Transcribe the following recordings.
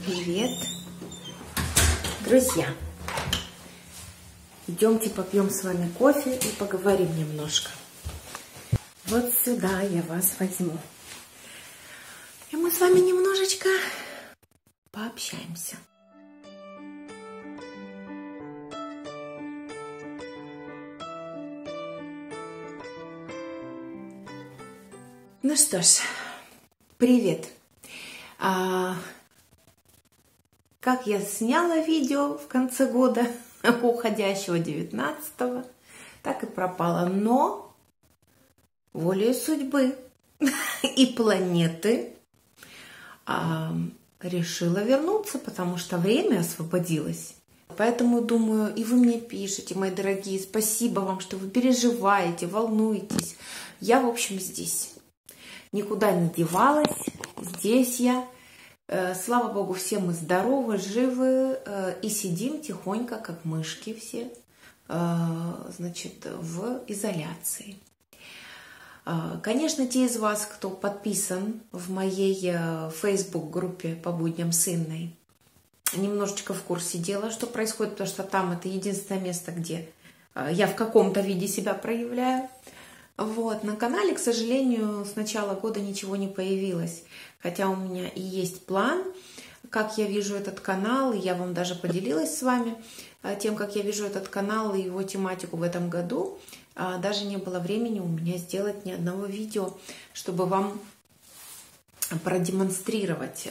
Привет, друзья! Идемте попьем с вами кофе и поговорим немножко. Вот сюда я вас возьму. И мы с вами немножечко пообщаемся. Ну что ж, привет! Как я сняла видео в конце года уходящего 19-го, так и пропала. Но волею судьбы и планеты решила вернуться, потому что время освободилось. Поэтому, думаю, и вы мне пишете, мои дорогие, спасибо вам, что вы переживаете, волнуетесь. Я, в общем, здесь. Никуда не девалась, здесь я. Слава Богу, все мы здоровы, живы и сидим тихонько, как мышки все, значит, в изоляции. Конечно, те из вас, кто подписан в моей Facebook-группе по будням с Инной, немножечко в курсе дела, что происходит, потому что там это единственное место, где я в каком-то виде себя проявляю. Вот, на канале, к сожалению, с начала года ничего не появилось, хотя у меня и есть план, как я вижу этот канал, и я вам даже поделилась с вами тем, как я вижу этот канал и его тематику в этом году. Даже не было времени у меня сделать ни одного видео, чтобы вам продемонстрировать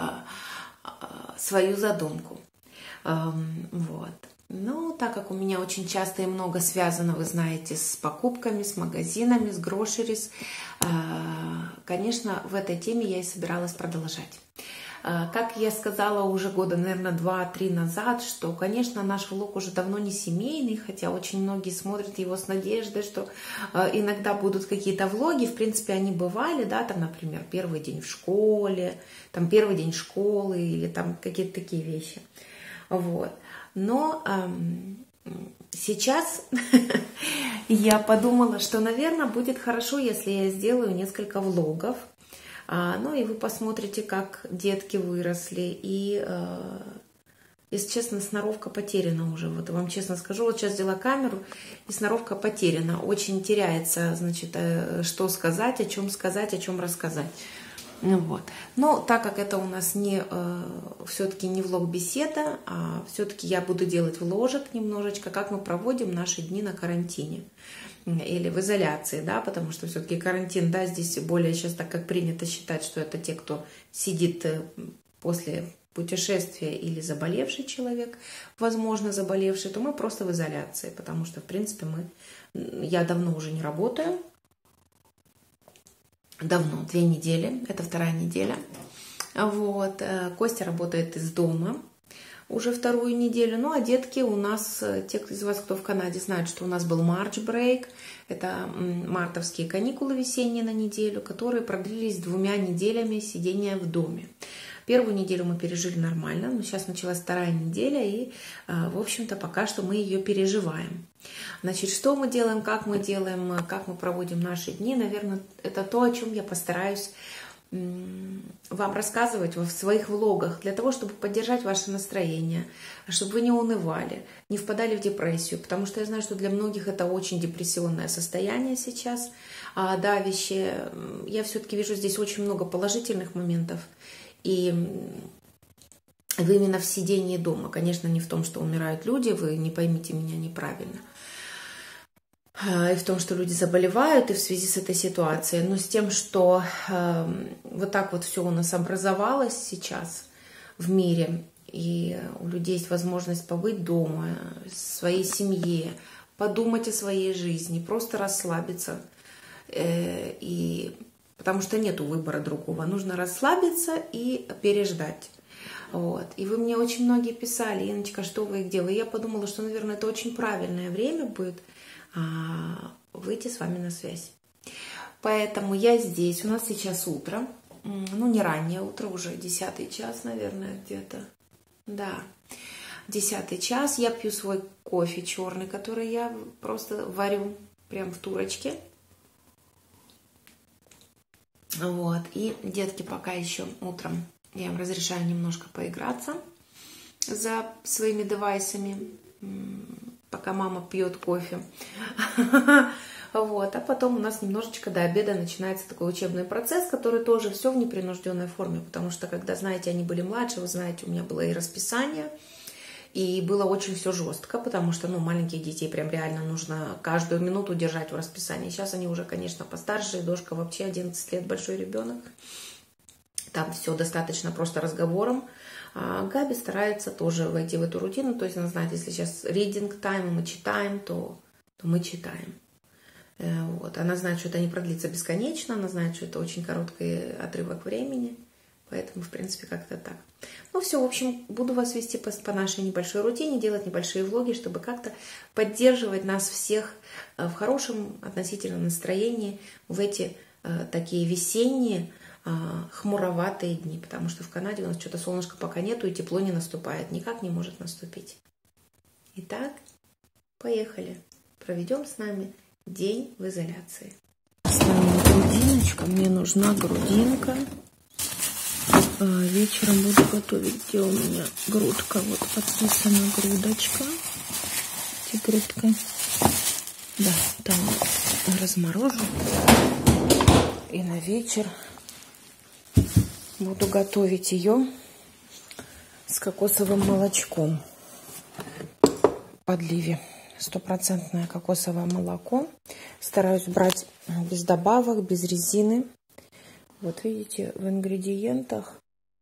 свою задумку. Вот. Ну, так как у меня очень часто и много связано, вы знаете, с покупками, с магазинами, с грошерис, конечно, в этой теме я и собиралась продолжать. Как я сказала уже года, наверное, 2-3 назад, что, конечно, наш влог уже давно не семейный, хотя очень многие смотрят его с надеждой, что иногда будут какие-то влоги, в принципе, они бывали, да, там, например, первый день в школе, там, первый день школы или там какие-то такие вещи, вот. Но сейчас я подумала, что, наверное, будет хорошо, если я сделаю несколько влогов. Ну и вы посмотрите, как детки выросли. И, если честно, сноровка потеряна уже. Вот вам честно скажу, вот сейчас взяла камеру, и сноровка потеряна. Очень теряется, значит, что сказать, о чем рассказать. Вот. Но так как это у нас все-таки не влог-беседа, а все-таки я буду делать вложек немножечко, как мы проводим наши дни на карантине или в изоляции, да, потому что все-таки карантин, да, здесь более сейчас так как принято считать, что это те, кто сидит после путешествия или заболевший человек, возможно, заболевший, то мы просто в изоляции, потому что, в принципе, я давно уже не работаю. Давно, 2 недели, это 2-я неделя. Вот. Костя работает из дома уже 2-ю неделю. Ну, а детки у нас, те из вас, кто в Канаде, знают, что у нас был March Break. Это мартовские каникулы весенние на неделю, которые продлились 2 неделями сидения в доме. 1-ю неделю мы пережили нормально, но сейчас началась 2-я неделя, и, в общем-то, пока что мы ее переживаем. Значит, что мы делаем, как мы проводим наши дни, наверное, это то, о чем я постараюсь вам рассказывать в своих влогах, для того, чтобы поддержать ваше настроение, чтобы вы не унывали, не впадали в депрессию, потому что я знаю, что для многих это очень депрессионное состояние сейчас, давящее. Я все-таки вижу здесь очень много положительных моментов, и вы именно в сидении дома, конечно, не в том, что умирают люди, вы не поймите меня неправильно, и в том, что люди заболевают, и в связи с этой ситуацией, но с тем, что вот так вот все у нас образовалось сейчас в мире, и у людей есть возможность побыть дома, в своей семье, подумать о своей жизни, просто расслабиться, и потому что нету выбора другого, нужно расслабиться и переждать. Вот. И вы мне очень многие писали: Инночка, что вы и где вы? И я подумала, что, наверное, это очень правильное время будет выйти с вами на связь. Поэтому я здесь. У нас сейчас утро. Ну, не раннее утро, уже 10-й час, наверное, где-то. Да, 10-й час. Я пью свой кофе черный, который я просто варю прям в турочке. Вот. И детки пока еще утром Я им разрешаю немножко поиграться за своими девайсами, пока мама пьет кофе. Вот. А потом у нас немножечко до обеда начинается такой учебный процесс, который тоже все в непринужденной форме, потому что, когда, знаете, они были младше, вы знаете, у меня было и расписание, и было очень все жестко, потому что, ну, маленьких детей прям реально нужно каждую минуту держать в расписании. Сейчас они уже, конечно, постарше, и Дошка вообще 11 лет, большой ребенок. Там все достаточно просто разговором. А Габи старается тоже войти в эту рутину, то есть она знает, если сейчас reading time, мы читаем, то мы читаем. Вот. Она знает, что это не продлится бесконечно, она знает, что это очень короткий отрывок времени, поэтому, в принципе, как-то так. Ну все, в общем, буду вас вести по нашей небольшой рутине, делать небольшие влоги, чтобы как-то поддерживать нас всех в хорошем относительном настроении в эти такие весенние, хмуроватые дни, потому что в Канаде у нас что-то солнышко пока нету и тепло не наступает, никак не может наступить. Итак, поехали, проведем с нами день в изоляции. С вами грудиночка. Мне нужна грудинка. Вечером буду готовить. Где у меня грудка? Вот подписана грудочка. Грудка. Да, там разморожу. И на вечер буду готовить ее с кокосовым молочком в подливе. 100% кокосовое молоко. Стараюсь брать без добавок, без резины. Вот видите, в ингредиентах.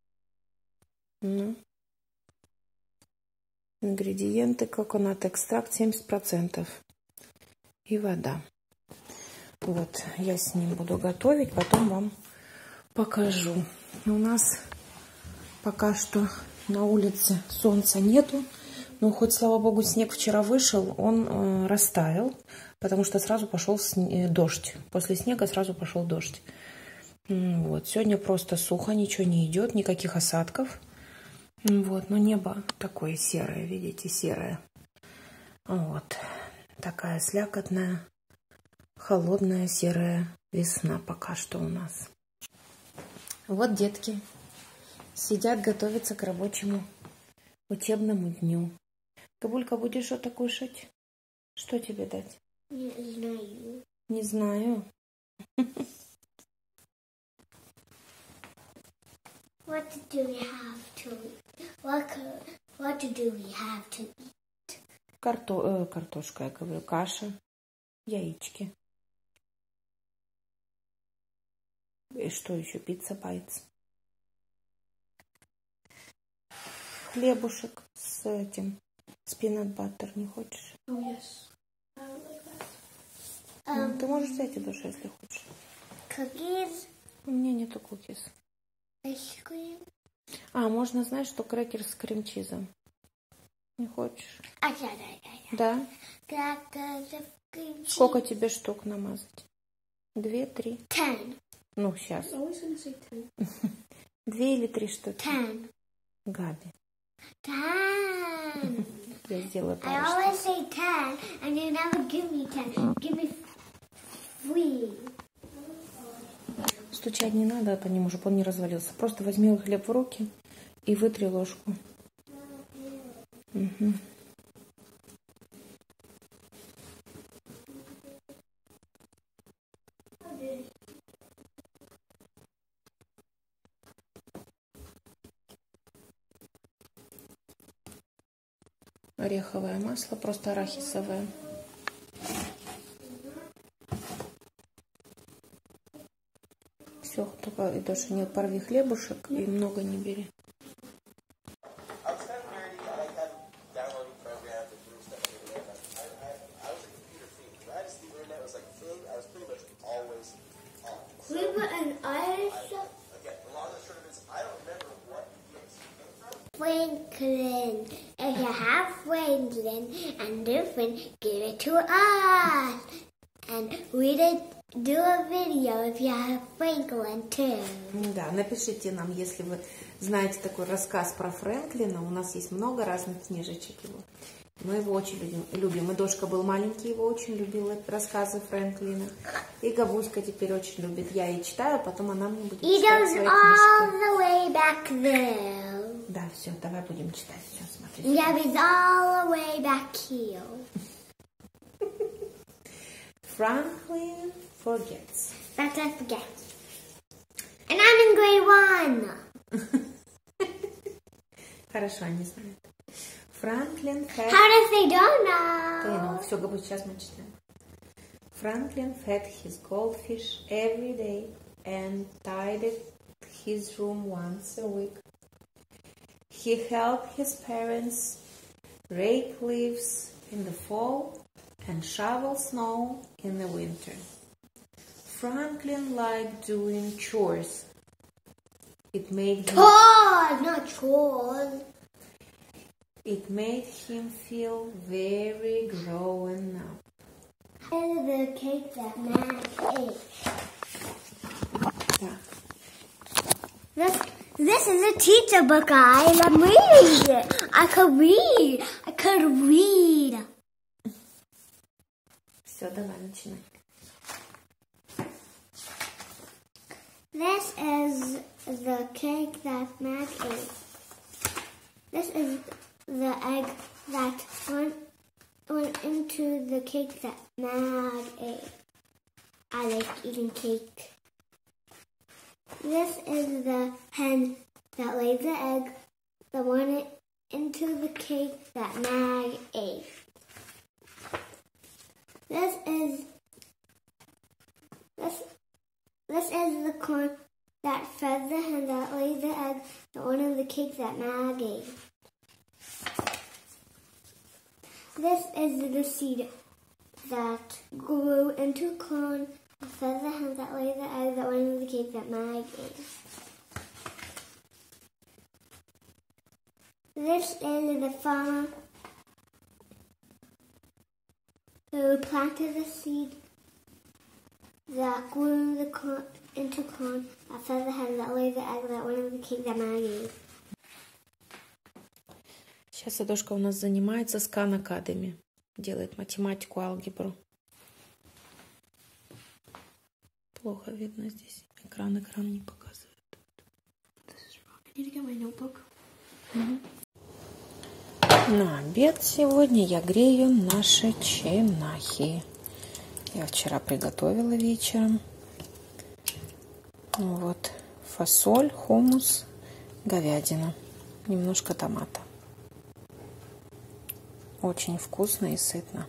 Ингредиенты: коконат экстракт 70% и вода. Вот, я с ним буду готовить, потом вам покажу. У нас пока что на улице солнца нету. Ну, хоть, слава богу, снег вчера вышел, он растаял, потому что сразу пошел дождь. После снега сразу пошел дождь. Вот. Сегодня просто сухо, ничего не идет, никаких осадков. Вот. Но небо такое серое, видите, серое. Вот. Такая слякотная, холодная, серая весна пока что у нас. Вот детки сидят, готовятся к рабочему учебному дню. Габулька, будешь что-то кушать? Что тебе дать? Не знаю. Не знаю. What do we have to eat? What do we have to eat? Картошка, я говорю, каша, яички. И что еще? Пицца байтс. Хлебушек с этим. С пинат-баттер не хочешь? Oh, yes. I like that. Ты можешь взять и душу, если хочешь. Cookies. У меня нету кукис. Ice cream. Можно, знаешь, что крекер с крем-чизом. Не хочешь? Да? Сколько тебе штук намазать? 2, 3? 10. Ну, сейчас. 2 или 3 штуки? 10. Габи. 10. Я сделаю I пару always штук. say 10, and you never give me 10. Give me 3. Стучать не надо по нему, чтобы он не развалился. Просто возьми хлеб в руки и вытри ложку. Угу. Ореховое масло, просто арахисовое. Все, только и даже не порви хлебушек и много не бери. Franklin. If you have Franklin and different, give it to us. And we did do a video if you have Franklin too. Да, напишите нам, если вы знаете такой рассказ про Фрэнклина. У нас есть много разных книжечек его. Мы его очень любим. И Дошка был маленький, его очень любил рассказы Фрэнклина. И Габуська теперь очень любит. Я ей читаю, потом она мне будет читать свои all книжки. the way back there. Да, все, давай будем читать. Все, смотри. Gabby's all the way back here. Franklin forgets. But I forget. And I'm in grade 1. Хорошо, они знают. Franklin had... How does they don't know? Все, Габусь, сейчас мы читаем. Franklin fed his goldfish every day and tidied his room once a week. He helped his parents rake leaves in the fall and shovel snow in the winter. Franklin liked doing chores. It made him, Chores, not chores. it made him feel very grown up. And the cake that Matt ate. Так. This is a teacher book, guys. I'm reading it. I could read. Все, давай, начинай. This is the cake that Matt ate. This is the egg that went into the cake that Matt ate. I like eating cake. This is the hen that laid the egg that went into the cake that Mag ate. This is the corn that fed the hen that laid the egg that went in the cake that Mag ate. This is the seed that grew into corn that fed the hen that laid the egg that went in the cake that Mag ate. This is the farmer who planted the seed that grew into corn that fed the hen that laid the egg that went in the cake that Mag ate. Сейчас Адошка у нас занимается с Khan Academy. Делает математику, алгебру. Плохо видно здесь. Экран не показывает. I need to get my notebook. На обед сегодня я грею наши ченахи. Я вчера приготовила вечером. Вот. Фасоль, хумус, говядина. Немножко томата. Очень вкусно и сытно.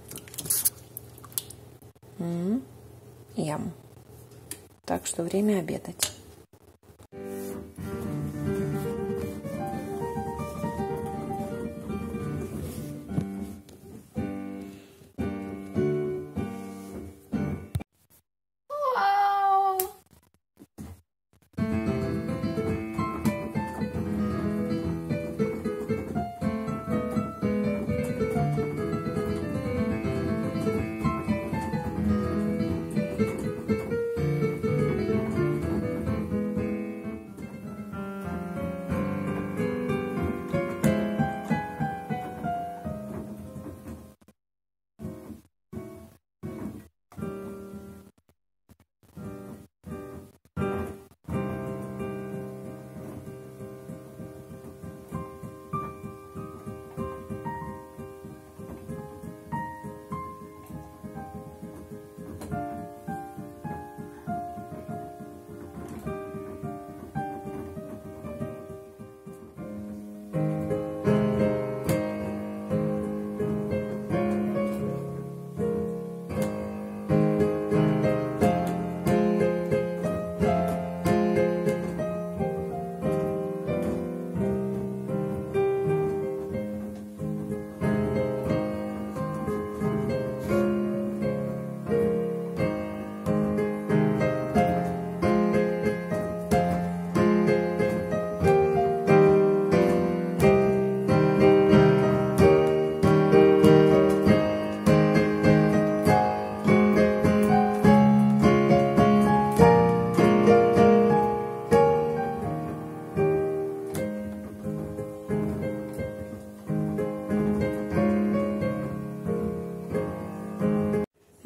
Ям. Так что время обедать.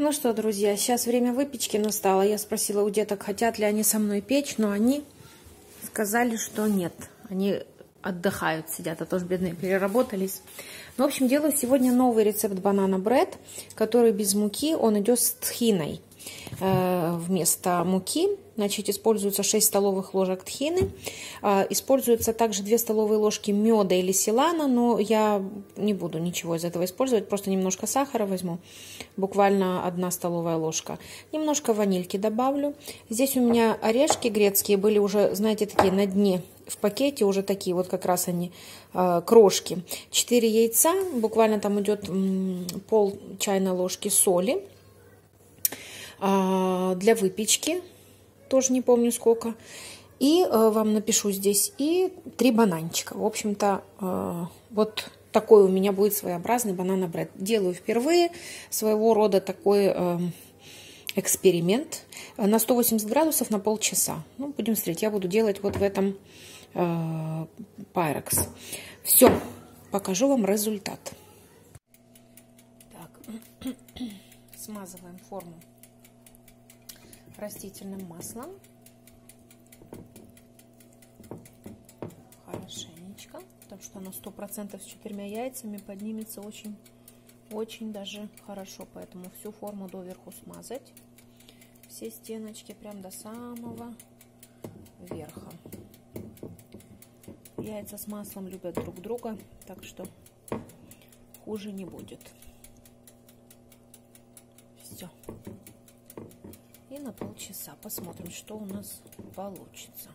Ну что, друзья, сейчас время выпечки настало. Я спросила у деток, хотят ли они со мной печь, но они сказали, что нет. Они отдыхают, сидят, а то ж бедные переработались. Ну, в общем, делаю сегодня новый рецепт банана-бред, который без муки, он идет с тхиной. Вместо муки, значит, используется 6 столовых ложек тхины, используется также 2 столовые ложки меда или силана, но я не буду ничего из этого использовать, просто немножко сахара возьму, буквально 1 столовая ложка, немножко ванильки добавлю. Здесь у меня орешки грецкие были уже, знаете, такие на дне в пакете, уже такие вот как раз они, крошки. 4 яйца, буквально там идет пол чайной ложки соли. Для выпечки, тоже не помню сколько. И вам напишу здесь. И 3 бананчика. В общем-то, вот такой у меня будет своеобразный банана-бред. Делаю впервые, своего рода такой эксперимент. На 180 градусов на полчаса. Ну, будем смотреть. Я буду делать вот в этом Pyrex. Все, покажу вам результат. Так, смазываем форму растительным маслом. Хорошенечко. Так что оно 100% с 4 яйцами поднимется очень даже хорошо. Поэтому всю форму доверху смазать. Все стеночки прям до самого верха. Яйца с маслом любят друг друга, так что хуже не будет. Все. И на полчаса посмотрим, что у нас получится.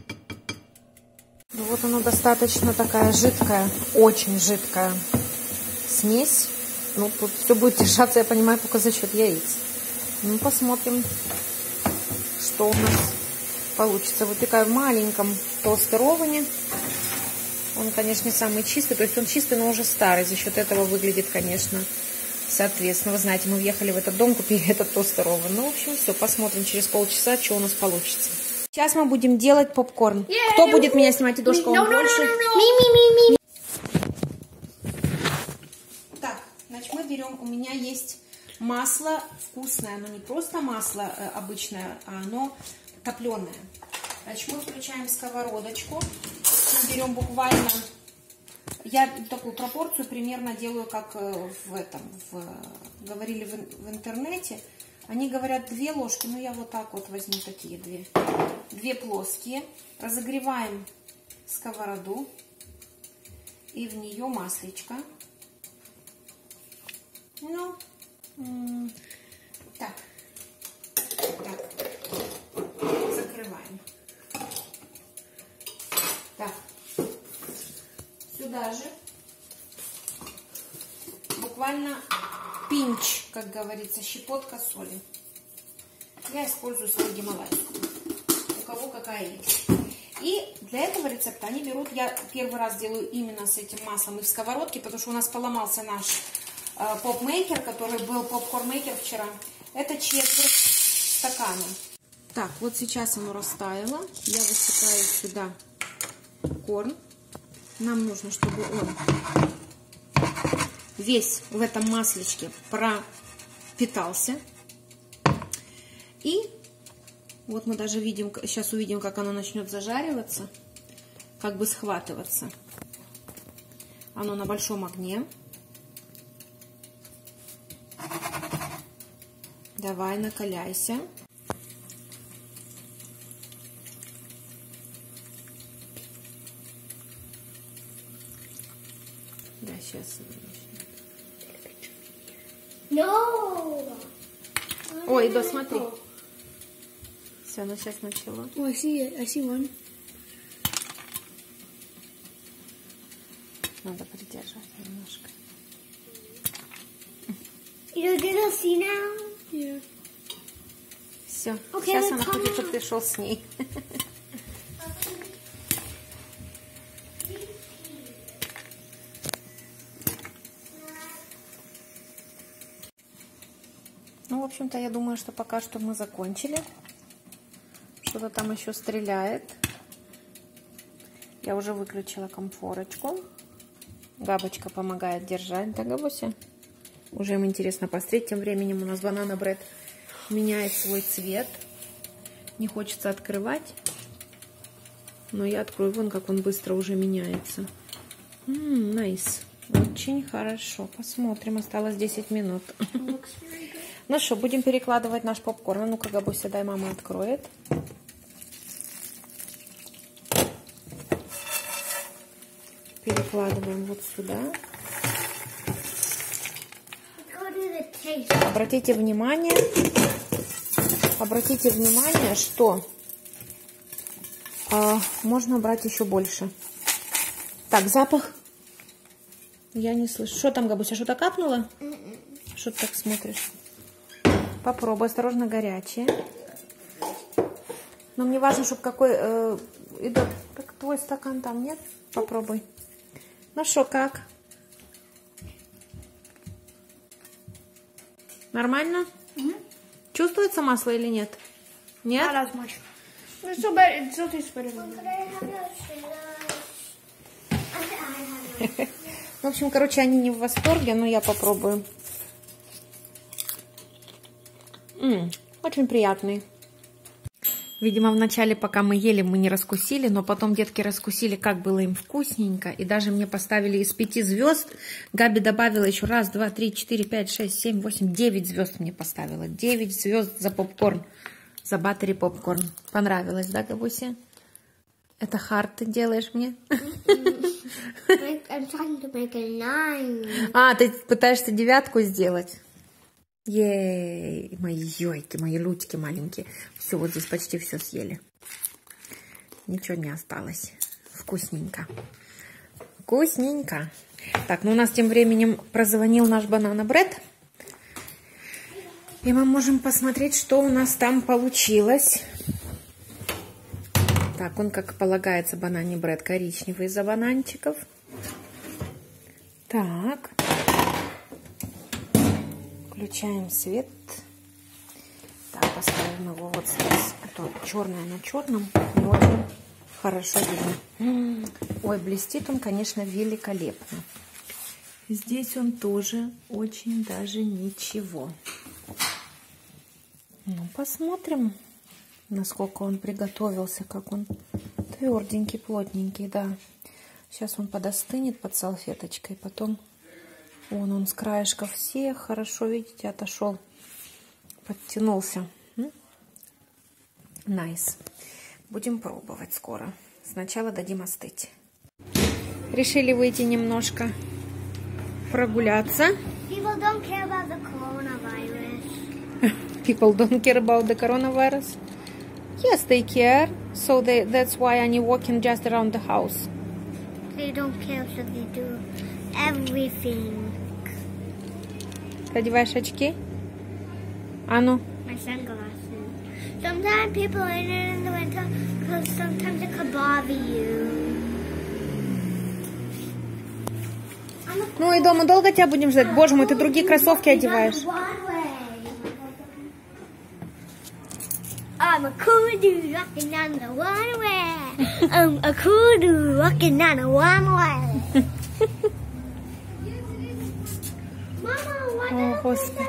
Ну вот оно достаточно такая жидкая, очень жидкая смесь. Ну тут все будет держаться, я понимаю, только за счет яиц. Ну посмотрим, что у нас получится. Выпекаю в маленьком толстер-овне. Он, конечно, не самый чистый, то есть он чистый, но уже старый. За счет этого выглядит, конечно, соответственно. Вы знаете, мы въехали в этот дом, купили этот тостер-овен. Ну, в общем, все, посмотрим через полчаса, что у нас получится. Сейчас мы будем делать попкорн. Кто будет меня снимать, Идошка, он больше? Так, значит, мы берем, у меня есть масло вкусное, но не просто масло обычное, а оно топленое. Значит, мы включаем сковородочку. Мы берем буквально, я такую пропорцию примерно делаю, как говорили в интернете. Они говорят 2 ложки, но я вот так вот возьму такие 2 плоские. Разогреваем сковороду и в нее маслечко. Ну, так, закрываем. Так, сюда же буквально пинч, как говорится, щепотка соли. Я использую свою гималайскую. У кого какая есть. И для этого рецепта они берут, я первый раз делаю именно с этим маслом и в сковородке, потому что у нас поломался наш поп-мейкер, который был попкорн-мейкер вчера. Это четверть стакана. Так, вот сейчас оно растаяло. Я высыпаю сюда корн. Нам нужно, чтобы он весь в этом маслечке пропитался. И вот мы даже видим, сейчас увидим, как оно начнет зажариваться, как бы схватываться. Оно на большом огне. Давай, накаляйся. Да, сейчас. No. Ой, да, смотри. Все, оно сейчас начало. Oh, I see it. I see one. Надо придерживать немножко. You gonna see now? Yeah. Все. Okay, Сейчас она come хочет, on. чтобы ты шел с ней. Ну, в общем-то, я думаю, что пока что мы закончили. Что-то там еще стреляет. Я уже выключила комфорочку. Габочка помогает держать, да, Габуся? Уже им интересно посмотреть. Тем временем у нас банана бред меняет свой цвет. Не хочется открывать. Но я открою. Вон как он быстро уже меняется. Nice. Очень хорошо. Посмотрим. Осталось 10 минут. Ну что, будем перекладывать наш попкорн. Ну-ка, Габуся, дай, мама откроет. Перекладываем вот сюда. Обратите внимание, что можно брать еще больше. Так, запах. Я не слышу. Что там, Габуся, что-то капнуло? Что ты так смотришь? Попробуй, осторожно, горячее. Но мне важно, чтобы какой... как твой стакан там, нет? Попробуй. Ну что, как? Нормально? Чувствуется масло или нет? Нет? В общем, короче, они не в восторге, но я попробую. Очень приятный. Видимо, вначале, пока мы ели, мы не раскусили, но потом детки раскусили, как было им вкусненько. И даже мне поставили из 5 звезд. Габи добавила еще 1, 2, 3, 4, 5, 6, 7, 8, 9 звезд мне поставила. 9 звезд за попкорн. За баттери попкорн. Понравилось, да, Габуся? Это хард ты делаешь мне? А, ты пытаешься 9 сделать? Ей, мои ёйки, мои лютики маленькие. Все, вот здесь почти все съели. Ничего не осталось. Вкусненько. Вкусненько. Так, ну у нас тем временем прозвонил наш банана бред. И мы можем посмотреть, что у нас там получилось. Так, он, как полагается, банане бред коричневый из-за бананчиков. Так. Включаем свет. Так, поставим его вот здесь. А то черное на черном не очень хорошо видно. Ой, блестит он, конечно, великолепно. Здесь он тоже очень даже ничего. Ну, посмотрим, насколько он приготовился, как он тверденький, плотненький, да. Сейчас он подостынет под салфеточкой, потом... Вон он с краешков всех хорошо, видите, отошел, подтянулся. Найс. Будем пробовать скоро. Сначала дадим остыть. Решили выйти немножко прогуляться. People don't care about the coronavirus. People don't care about the coronavirus? Yes, they care. So that's why I'm walking just around the house. They don't care, so they do everything. Одеваешь очки? А ну. My sunglasses. Sometimes people are in the winter because sometimes it could bother you. Ну и дома долго тебя будем ждать? Боже мой, ты другие кроссовки одеваешь. I'm a cool dude walking down the one way. I'm a cool dude walking down the one way. О, Господи.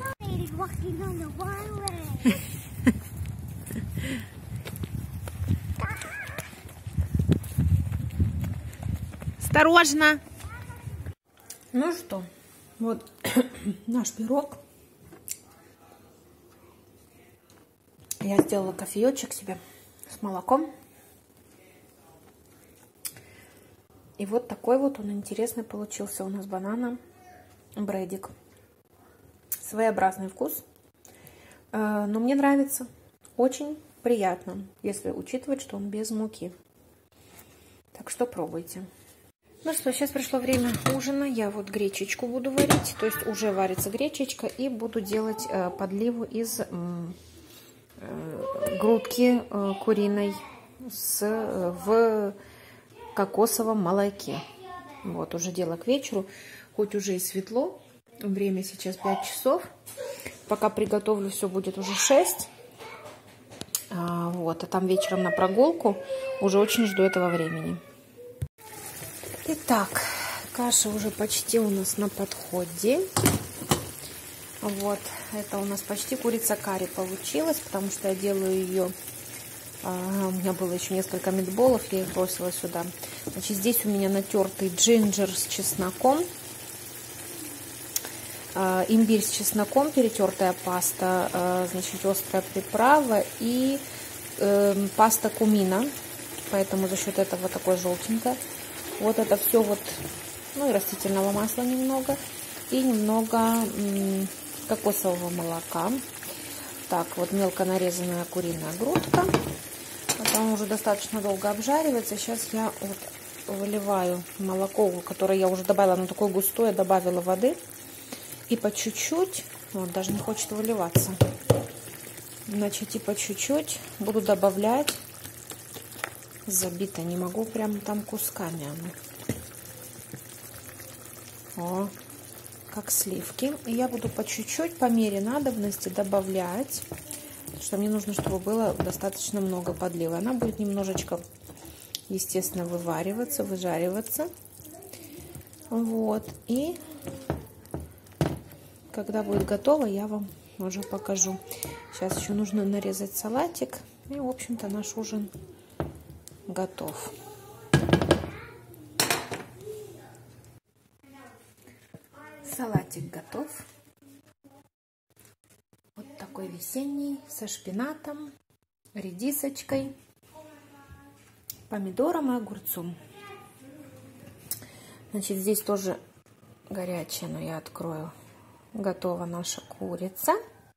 Осторожно. Ну что, вот наш пирог. Я сделала кофеечек себе с молоком. И вот такой вот он интересный получился у нас банана бредик. Своеобразный вкус, но мне нравится, очень приятно, если учитывать, что он без муки. Так что пробуйте. Ну что, сейчас пришло время ужина. Я вот гречечку буду варить, то есть уже варится гречечка, и буду делать подливу из грудки куриной в кокосовом молоке. Вот, уже дело к вечеру, хоть уже и светло. Время сейчас 5 часов. Пока приготовлю, все будет уже 6. Вот, а там вечером на прогулку. Уже очень жду этого времени. Итак, каша уже почти у нас на подходе. Вот, это у нас почти курица карри получилась, потому что я делаю ее... У меня было еще несколько митболов, я их бросила сюда. Значит, здесь у меня натертый джинджер с чесноком, имбирь с чесноком, перетертая паста, значит, острая приправа и паста кумина, поэтому за счет этого такое желтенькое. Вот это все вот, ну и растительного масла немного, и немного кокосового молока. Так, вот мелко нарезанная куриная грудка. Там уже достаточно долго обжаривается. Сейчас я вот выливаю молоко, которое я уже добавила, оно такое густое, добавила воды. И по чуть-чуть, вот даже не хочет выливаться, значит, и по чуть-чуть буду добавлять. Забито, не могу прям там кусками оно. О, как сливки. И я буду по чуть-чуть, по мере надобности добавлять, что мне нужно, чтобы было достаточно много подлива. Она будет немножечко, естественно, вывариваться, выжариваться. Вот. И когда будет готово, я вам уже покажу. Сейчас еще нужно нарезать салатик. И, в общем-то, наш ужин готов. Салатик готов. Вот такой весенний, со шпинатом, редисочкой, помидором и огурцом. Значит, здесь тоже горячая, но я открою. Готова наша курица.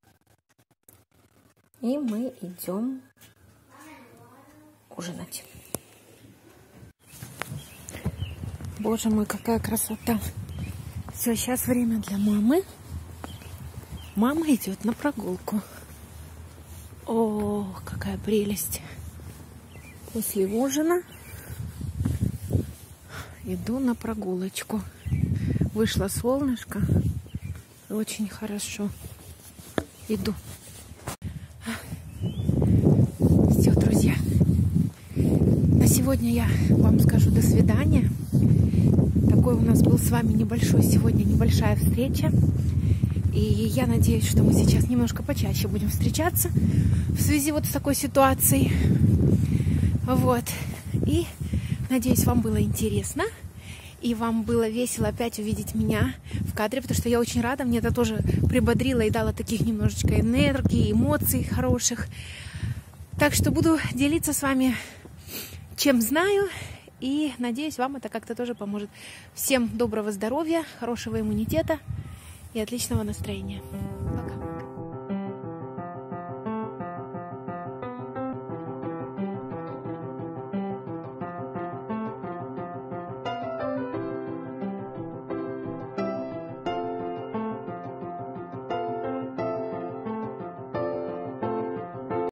И мы идем ужинать. Боже мой, какая красота. Все, сейчас время для мамы. Мама идет на прогулку. О, какая прелесть. После ужина иду на прогулочку. Вышло солнышко. Очень хорошо. Иду. Все, друзья. На сегодня я вам скажу до свидания. Такой у нас был с вами небольшая встреча. И я надеюсь, что мы сейчас немножко почаще будем встречаться в связи вот с такой ситуацией. Вот. И надеюсь, вам было интересно. И вам было весело опять увидеть меня в кадре, потому что я очень рада. Мне это тоже прибодрило и дало таких немножечко энергии, эмоций хороших. Так что буду делиться с вами, чем знаю. И надеюсь, вам это как-то тоже поможет. Всем доброго здоровья, хорошего иммунитета и отличного настроения.